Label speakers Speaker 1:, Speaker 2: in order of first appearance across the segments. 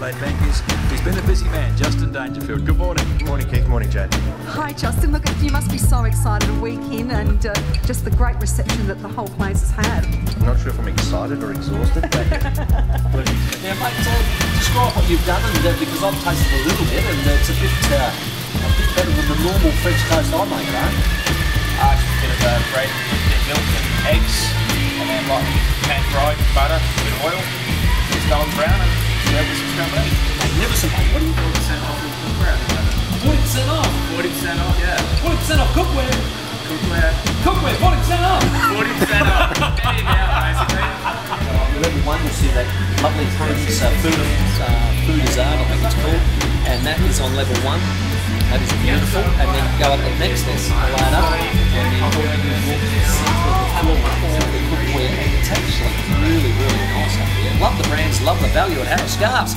Speaker 1: Adelaide Bank is he's been a busy man, Justin Dangerfield. Good morning.
Speaker 2: Good morning, Keith. Good morning, Jade.
Speaker 3: Hi, Justin. Look, you must be so excited a week in and just the great reception that the whole place has had.
Speaker 2: I'm not sure if I'm excited or exhausted, but
Speaker 4: Now, mate, describe what you've done, and because I've tasted a little bit, and it's a bit better than the normal French toast I make,
Speaker 5: Just a bit of bread, a bit of milk and eggs, and then like pan fried butter, a bit of oil, just golden brown, and serve with some scrambled eggs.
Speaker 4: Magnificent, mate. What do you
Speaker 5: 40% off with cookware at the moment.
Speaker 4: 40% off?
Speaker 5: 40% off, yeah.
Speaker 4: 40% off cookware?
Speaker 5: Cookware.
Speaker 4: Cookware, 40% off!
Speaker 5: 40% off. Any now, basically.
Speaker 4: Level 1, you'll see that lovely French FIVEaa, I think it's called, and that is on level 1. That is beautiful, and then go up the next, there's a ladder, and then you walk to the centre of the floor with all the cookware, and it's actually really, really nice up here. Love the brands, love the value at Harris Scarfes.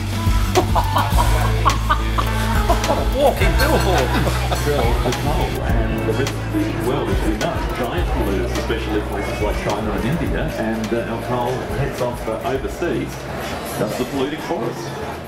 Speaker 4: What a walking billboard.
Speaker 6: And the rest of the world, as we know, giant polluters, especially places like China and India, and our coal heads off overseas, does the polluting for us.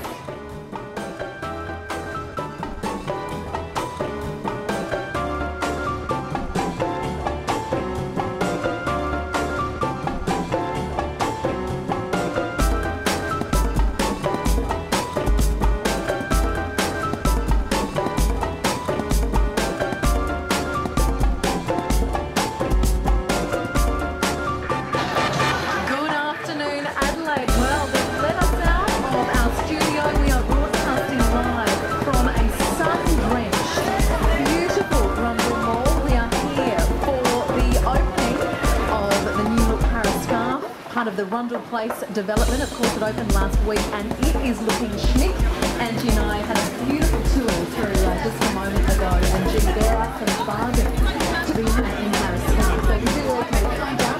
Speaker 7: Part of the Rundle Place development. Of course, it opened last week and it is looking schmick. Angie and I had a beautiful tour through just a moment ago, and gee, there are some bargains to be had in Harris Scarfe. So you do all come down.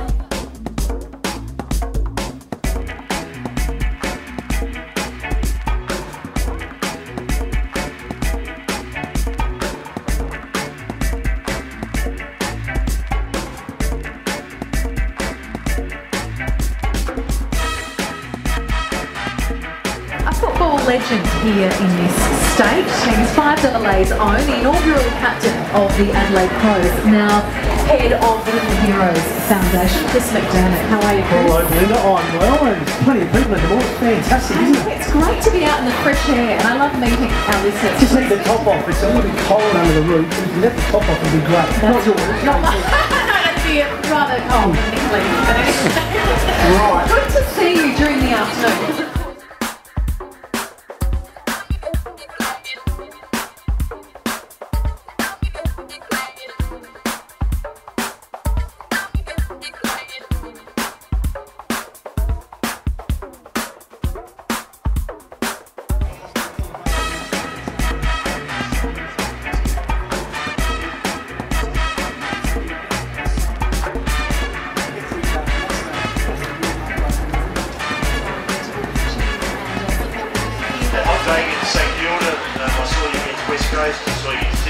Speaker 7: Legend here in this state. He's FIVEaa's own, the inaugural captain of the Adelaide Crows, now head of the Little Heroes Foundation. Chris McDermott, how are you, Chris?
Speaker 8: Hello, Linda. I'm well, and there's plenty of people in the morning. It's fantastic, isn't it?
Speaker 7: It's great to be out in the fresh air, and I love meeting our listeners.
Speaker 8: Just let the top off. It's a little bit cold under the roof. If you let the top off, it'll be great. Not yours.
Speaker 7: No, that'd be rather cold than Nick.
Speaker 8: Right.
Speaker 7: Good to see you during the afternoon.
Speaker 9: St Kilda, I saw you against West Coast, I saw you